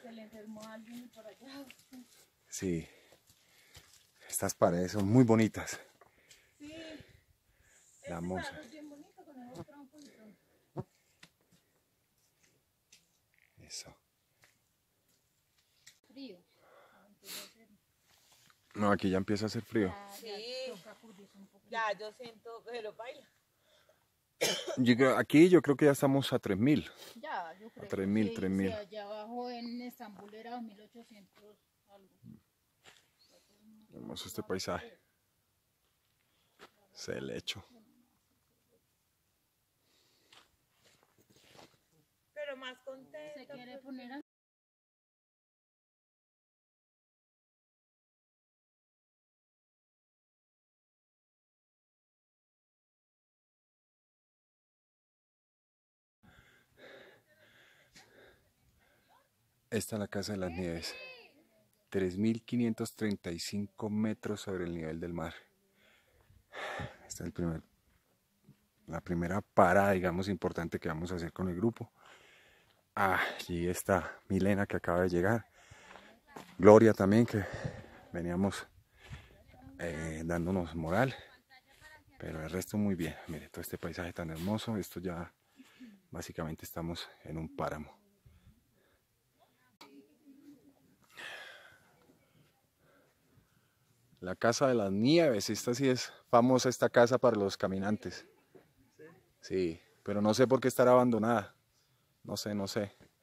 se le enfermó a alguien por allá. Sí. Estas paredes son muy bonitas. Sí. La Este moza. pedazo es bien bonito con esos troncos y todo. Eso. Frío. No, aquí ya empieza a hacer frío. Ya, yo siento, pero baila. Aquí yo creo que ya estamos a 3000. Ya, yo creo. A 3000, Sí, 3000. sí, allá abajo en Estambul era 2800 algo. Hermoso este paisaje. Se le echo. Pero más contento. ¿Se quiere poner a... Esta es la Casa de las Nieves. 3535 metros sobre el nivel del mar. Esta es la primera parada, digamos, importante que vamos a hacer con el grupo. Allí está Milena, que acaba de llegar. Gloria también, que veníamos dándonos moral. Pero el resto muy bien. Mire, todo este paisaje tan hermoso. Esto ya básicamente estamos en un páramo. La Casa de las Nieves. Esta sí es famosa, esta casa para los caminantes. Sí, pero no sé por qué estará abandonada. No sé.